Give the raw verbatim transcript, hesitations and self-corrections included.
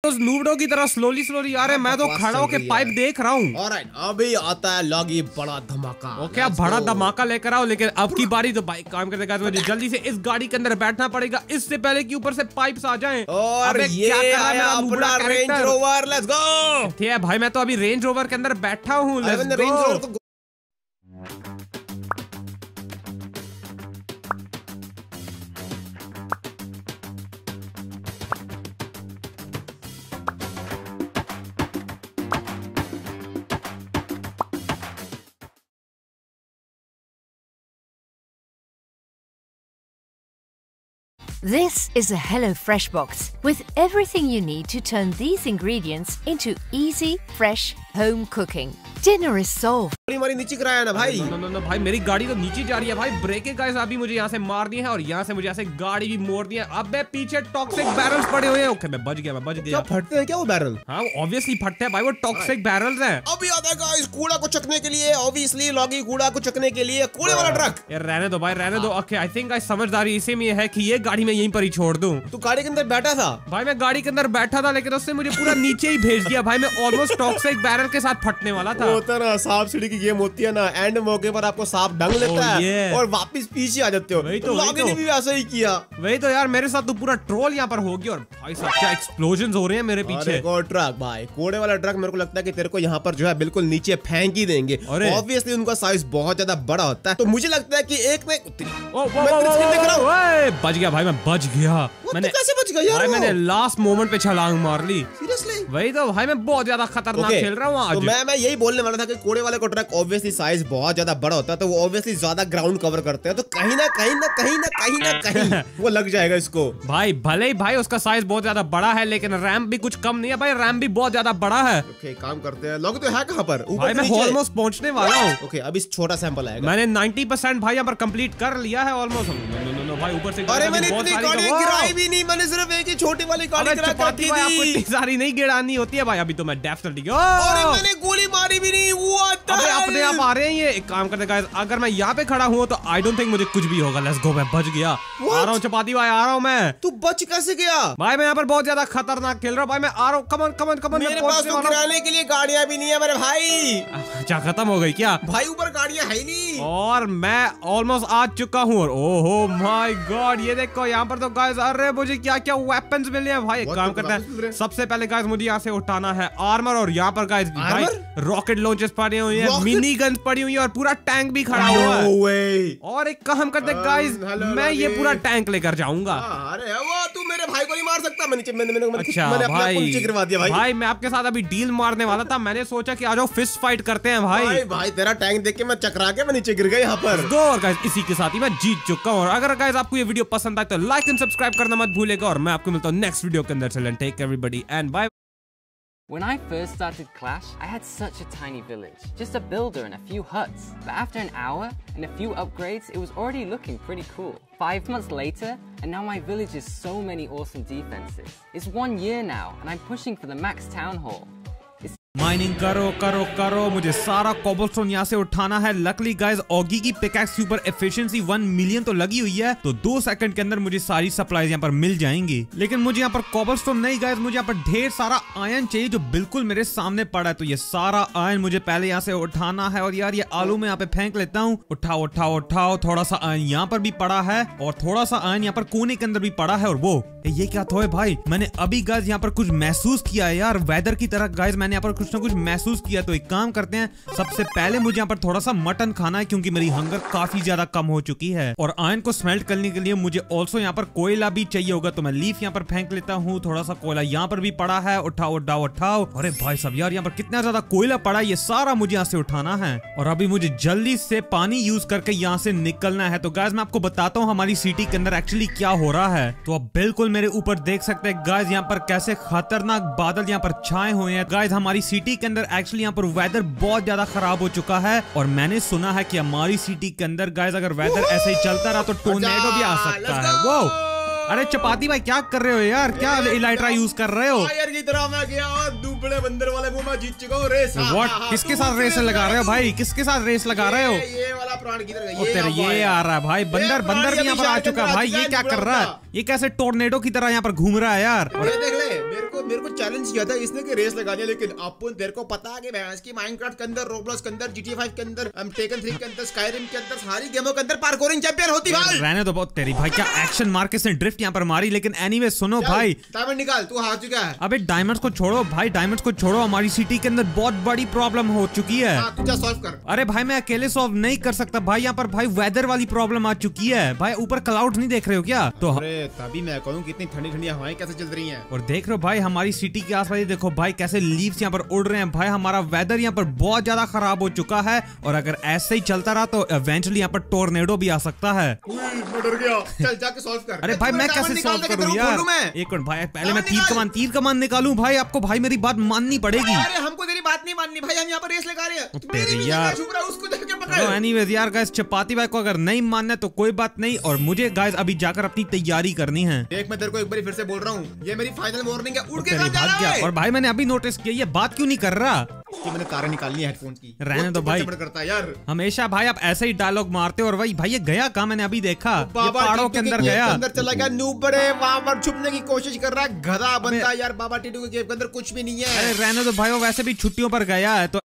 नूबड़ों की तरह slowly slowly आ रहे हैं। मैं तो खड़ा होके पाइप देख रहा हूँ। ऑलराइट, अभी आता है लॉगी बड़ा धमाका। ओके, अब बड़ा धमाका लेकर आओ, लेकिन अब की बारी तो बाइक काम करने का मुझे जल्दी से इस गाड़ी के अंदर बैठना पड़ेगा, इससे पहले कि ऊपर से पाइप्स आ जाएं। और ये आया अपना रेंज रोवर, लेट्स गो। ठीक है भाई, मैं तो अभी रेंज रोवर के अंदर बैठा हूँ। Let's go. This is a HelloFresh box with everything you need to turn these ingredients into easy, fresh home cooking. Dinner is solved. हमारी नीचे कराया ना भाई। नो नो नो भाई, मेरी गाड़ी तो नीचे जा रही है भाई। ब्रेकें गाइस अभी मुझे यहाँ से मार दी है और यहाँ से मुझे ऐसे गाड़ी भी मोड़ दी है। अब मैं पीछे टॉक्सिक बैरल्स पड़े हुए हैं। ओके, मैं बच गया, मैं बच गया। क्या फटते हैं क्या वो बैरल? हाँ, ऑब्वियसली फटते हैं भाई, वो टॉक्सिक बैरल्स हैं। अभी आता है गाइस कूड़ा को चकने के लिए, ऑब्वियसली लॉगी कूड़ा को चकने के लिए कूड़े वाला ट्रक। यार रहने दो भाई, रहने दो। ओके, आई थिंक गाइस समझदारी इसी में है कि ये गाड़ी मैं यहीं पर ही छोड़ दूं। तू गाड़ी के अंदर बैठा था? भाई मैं गाड़ी के अंदर बैठा था, लेकिन उससे मुझे पूरा नीचे ही भेज दिया भाई। मैं ऑलमोस्ट टॉक्सिक बैरल के साथ फटने वाला था। होता ना सांप सीढ़ी की गेम होती है ना, एंड मौके पर आपको सांप डंग लेता है और वापस पीछे आ जाते हो। वही तो, लॉगी ने भी वैसा ही किया। वही तो यार, मेरे साथ तो पूरा ट्रोल यहाँ पर हो गया। और भाई साहब क्या एक्सप्लोजन हो रहे हैं मेरे पीछे। और ट्रक भाई, कोड़े वाला ट्रक, मेरे को लगता है कि तेरे को यहाँ पर जो है बिल्कुल नीचे फेंक ही देंगे। ऑब्वियसली उनका साइज बहुत ज्यादा बड़ा होता है, तो मुझे लगता है कि एक में बच गया भाई, मैं बच गया। मैंने कैसे बच गया यार? भाई मैंने लास्ट मोमेंट पे छलांग मार ली। सीरियसली? वही तो भाई, मैं बहुत ज्यादा खतरनाक खेल रहा हूँ आज। तो मैं मैं यही बोलने वाला था कि कोड़े वाले को ट्रक ऑब्वियसली साइज बहुत ज्यादा बड़ा होता है, तो वो ऑब्वियसली ज्यादा ग्राउंड कवर करते हैं, तो कहीं ना कहीं ना कहीं ना कहीं ना कहीं वो लग जाएगा इसको। भाई भले ही भाई उसका साइज बहुत ज्यादा बड़ा है, लेकिन रैम भी कुछ कम नहीं है भाई। रैम भी बहुत ज्यादा बड़ा है। ओके, काम करते हैं। लॉगी तो है कहाँ पर? भाई मैं ऑलमोस्ट पहुंचने वाला हूँ। ओके, अब इस छोटा सैंपल आएगा। मैंने नब्बे परसेंट भाई यहाँ पर कंप्लीट कर लिया है ऑलमोस्ट। नो नो नो भाई, ऊपर से अरे मैंने इतनी गाड़ियां गिराई भी नहीं, मैंने सिर्फ एक ही छोटी वाली गाड़ी गिरा के रखी थी। आपको इतनी सारी नहीं गिरानी होती है भाई। अभी तो मैं डेफिनेटली अरे मैंने गोली मारी भी नहीं। व्हाट? अबे अपने आप आ रहे हैं ये। एक काम करते गाइस, अगर मैं यहाँ पे खड़ा हूँ तो आई डोंट थिंक मुझे कुछ भी होगा। लेट्स गो, मैं बच गया। आ रहा हूँ चपाती भाई, आ रहा हूँ मैं। तू बच कैसे गया? भाई मैं यहाँ पर बहुत ज्यादा खतरनाक खेल रहा हूँ भाई। मैं आ रहा हूँ, कमन कमन कमन। मेरे पास तो गिराने के लिए गाड़ियां भी नहीं है मेरे भाई। अच्छा, खत्म हो गई क्या भाई? ऊपर गाड़ियां है ही नहीं और मैं ऑलमोस्ट आ चुका हूँ। और ओहो माय गॉड, ये देखो यहाँ पर तो गाइस, अरे मुझे क्या क्या वेपन्स मिले हैं भाई। एक काम करते हैं, सबसे पहले गाइस मुझे यहाँ से उठाना है आर्मर। और यहाँ पर गाइस रॉकेट लॉन्चर्स पड़े हुए हैं, मिनी गन्स पड़ी हुई है और पूरा टैंक भी खड़ा हुआ है। और एक काम करते हैं गाइस, मैं ये पूरा टैंक लेकर जाऊंगा। अरे वो तू मेरे भाई को नहीं मार सकता। मैंने मैंने मैंने अच्छा मैंने भाई, अपना नीचे गिरवा दिया भाई। भाई मैं आपके साथ अभी डील मारने वाला था। मैंने सोचा कि आ जाओ फिस्ट फाइट करते हैं भाई। भाई भाई तेरा टैंक देख के मैं चकरा के मैं नीचे गिर गया यहाँ पर। दो और गाइस, इसी के साथ ही मैं जीत चुका हूँ। और अगर गाइस आपको ये वीडियो पसंद आए तो लाइक एंड सब्सक्राइब करना मत भूलेगा। और मैं आपको मिलता हूँ नेक्स्ट वीडियो के अंदर। चलें, take everybody and bye. When I first started Clash, I had such a tiny village, just a builder and a few huts. But after an hour and a few upgrades, it was already looking pretty cool. Five months later, and now my village has so many awesome defenses. It's one year now, and I'm pushing for the max town hall. Mining करो करो करो, मुझे सारा cobblestone यहाँ से उठाना है। Luckily guys Oggy की पिकैक्स के ऊपर एफिशिएंसी वन मिलियन तो लगी हुई है, तो दो सेकंड के अंदर मुझे सारी सप्लाईज यहाँ पर मिल जाएंगी। लेकिन मुझे यहाँ पर कोबलस्टोन नहीं गाइस, मुझे यहाँ पर ढेर सारा आयरन चाहिए जो बिल्कुल मेरे सामने पड़ा है। तो ये सारा आयरन मुझे पहले यहाँ से उठाना है। और यार ये आलू में यहाँ पे फेंक लेता हूँ। उठाओ उठाओ उठाओ। थोड़ा सा आयरन यहाँ पर भी पड़ा है और थोड़ा सा आयरन यहाँ पर कोने के अंदर भी पड़ा है। और वो ये क्या था भाई? मैंने अभी गाइस यहाँ पर कुछ महसूस किया है यार, वेदर की तरह गाइस मैंने यहाँ पर कुछ ना कुछ महसूस किया। तो एक काम करते हैं, सबसे पहले मुझे यहाँ पर थोड़ा सा मटन खाना है क्योंकि मेरी हंगर काफी ज्यादा कम हो चुकी है। और आयरन को स्मेल्ट करने के लिए मुझे ऑल्सो यहाँ पर कोयला भी चाहिए होगा, तो मैं लीफ यहाँ पर फेंक लेता हूँ। थोड़ा सा कोयला यहाँ पर भी पड़ा है। उठाओ उठाओ उठाओ। अरे भाई साहब यार, यहाँ पर कितना ज्यादा कोयला पड़ा है, ये सारा मुझे यहाँ से उठाना है। और अभी मुझे जल्दी से पानी यूज करके यहाँ से निकलना है। तो गाइस मैं आपको बताता हूँ हमारी सिटी के अंदर एक्चुअली क्या हो रहा है। तो आप बिल्कुल मेरे ऊपर देख सकते हैं गाइस, यहाँ पर कैसे खतरनाक बादल यहाँ पर छाए हुए हैं। गाइस हमारी सिटी के अंदर एक्चुअली यहाँ पर वेदर बहुत ज्यादा खराब हो चुका है। और मैंने सुना है कि हमारी सिटी के अंदर गाइस अगर वेदर ऐसे ही चलता रहा तो टोर्नेडो भी आ सकता है। वो अरे चपाती भाई क्या कर रहे हो यार? क्या इलाइट्रा यूज कर रहे हो? फायर की तरह मैं गया और दुबले बंदर वाले वो मैं जीत चुका हूं रेस। व्हाट? किसके साथ रेस लगा रहे हो भाई? किसके साथ रेस लगा रहे हो? ये वाला प्राण की तरह ये, तेरे ये आ रहा है भाई। बंदर बंदर भी यहाँ पर आ चुका है भाई। ये क्या कर रहा है? ये कैसे टोर्नेडो की तरह यहाँ पर घूम रहा है यार? देख ले, मेरे को को मेरे को चैलेंज किया था इसने कि रेस लगानी है, लेकिन अपन तेरे को पता है कि भैंस की माइनक्राफ्ट के अंदर, रोब्लॉक्स के अंदर, जीटीए फाइव के अंदर, हम टेकन थ्री के अंदर, स्काईरिम के अंदर, सारी गेमों के अंदर पार्कौरिंग चैंपियन होती भाई। रहने तो बहुत तेरी भाई, क्या एक्शन मार के इसने ड्रिफ्ट यहाँ पर मारी। लेकिन एनीवे सुनो भाई, डायमंड निकाल, तू हार चुका है। अबे डायमंड्स को छोड़ो भाई, डायमंड्स को छोड़ो, हमारी सिटी के अंदर बहुत बड़ी प्रॉब्लम हो चुकी है। हाँ, तू जा सॉल्व कर। अरे भाई मैं अकेले सॉल्व नहीं कर सकता भाई, यहाँ पर भाई वेदर वाली प्रॉब्लम आ चुकी है भाई। ऊपर क्लाउड नहीं देख रहे हो क्या? तो अरे तभी मैं कहूँ कितनी ठंडी ठंडी हवाएं कैसे चल रही हैं। और देख रहे हो भाई हमारी सिटी के आसपास देखो भाई कैसे लीव्स यहाँ पर उड़ रहे हैं भाई। हमारा वेदर यहाँ पर बहुत ज्यादा खराब हो चुका है, और अगर ऐसे ही चलता रहा तो इवेंचुअली यहाँ पर टोर्नेडो भी आ सकता है। मैं डर गया। चल जाके सॉल्व कर। अरे भाई मैं कैसे सॉल्व करूँ यार? एक मिनट भाई, पहले मैं तीर कमान तीर कमान निकालूं भाई। आपको भाई मेरी बात माननी पड़ेगी। अरे हमको तेरी बात नहीं माननी भाई, हम यहाँ पर रेस लगा रहे हैं। तेरी यार उसको जाके पकड़। एनीवेज यार गाइस, चपाती भाई को अगर नहीं मानना है तो कोई बात नहीं, और मुझे गाइस अभी जाकर अपनी तैयारी करनी है। देख मैं तेरे को एक बार फिर से बोल रहा हूँ, ये मेरी फाइनल वार्निंग है। उड़ के तेरी जा रहा है। और भाई मैंने अभी नोटिस किया ये बात क्यों नहीं कर रहा कि मैंने तारें निकालनी है हेडफोन्स की। रहने दो भाई, करता है यार हमेशा भाई आप ऐसे ही डायलॉग मारते हो। और भाई भाई ये गया कहाँ? मैंने अभी देखा ये पहाड़ों के अंदर गया, अंदर चला गया। नूबड़े वहां पर छुपने की कोशिश कर रहा है, गधा बंदा यार। बाबा टीटू के केव के अंदर कुछ भी नहीं है। अरे रहने दो भाई, वो वैसे भी छुट्टियों पर गया है, तो